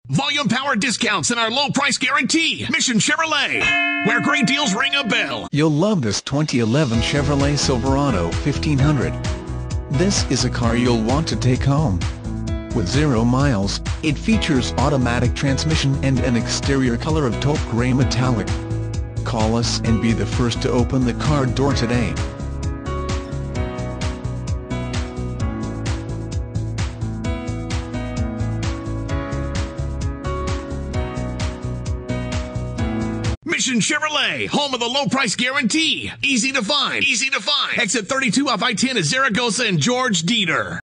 Volume power discounts and our low price guarantee. Mission Chevrolet, where great deals ring a bell. You'll love this 2011 Chevrolet Silverado 1500. This is a car you'll want to take home. With 0 miles, it features automatic transmission and an exterior color of taupe gray metallic. Call us and be the first to open the car door today. Mission Chevrolet, home of the low price guarantee. Easy to find. Exit 32 off I-10 at Zaragoza and George Dieter.